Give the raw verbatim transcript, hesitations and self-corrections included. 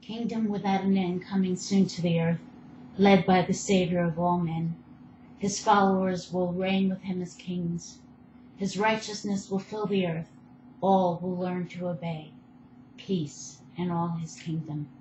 kingdom without an end coming soon to the earth, led by the Savior of all men. His followers will reign with him as kings. His righteousness will fill the earth. All will learn to obey. Peace in all his kingdom.